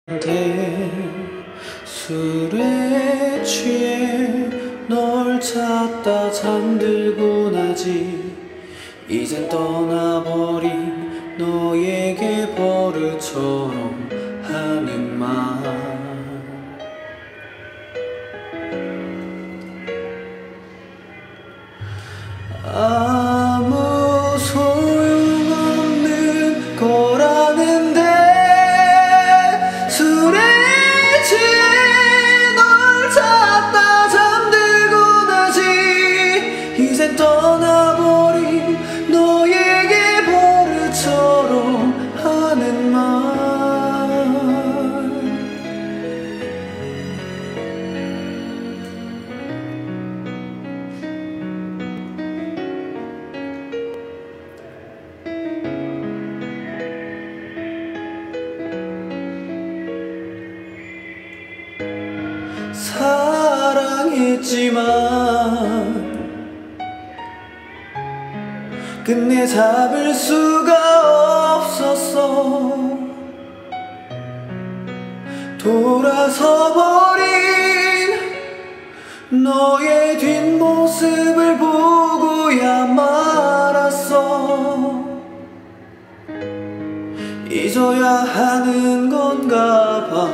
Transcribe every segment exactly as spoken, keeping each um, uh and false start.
술에 취해 널 찾다 잠들고 나지. 이젠 떠나버린 너에게 버릇처럼 하는 말. 아무 소용없는 거라는데 술에 취해 널 찾다 잠들고 나지. 이젠 떠나버린 너에게 버릇처럼 하는 말. 사랑했지만 끝내 잡을 수가 없었어. 돌아서 버린 너의 뒷모습을 보고야 말았어. 잊어야 하는 건가 봐.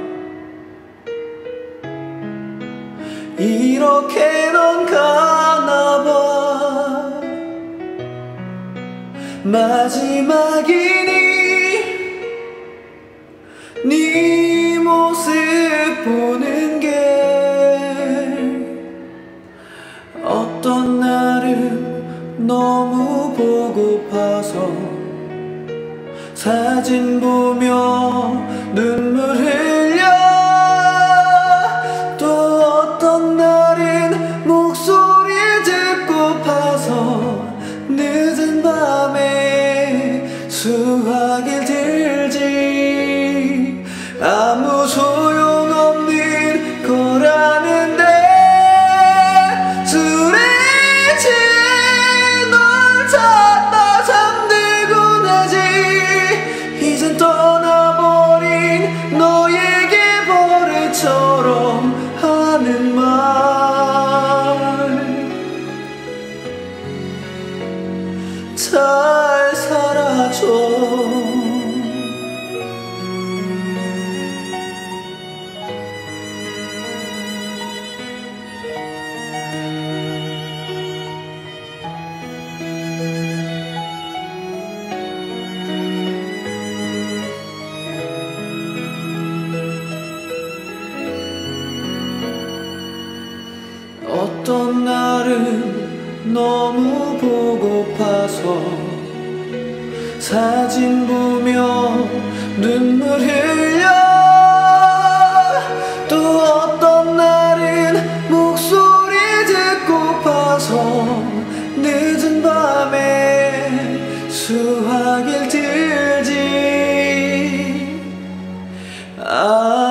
이렇게 넌 가나봐. 마지막이니 네 모습 보는 게 어떤 날은 너무 보고파서 사진 보며 눈물 흘려. 늦은 밤에 수화기를 들지. 아무 소용없는 거라는데 술에 취해 널 찾다 잠들고 나지. 이젠 떠나버린 너에게 버릇처럼 하는 말. 잘 살아줘. 어떤 날은 너무 보고파서 사진 보며 눈물 흘려. 또 어떤 날은 목소리 듣고파서 늦은 밤에 수화기를 들지. 아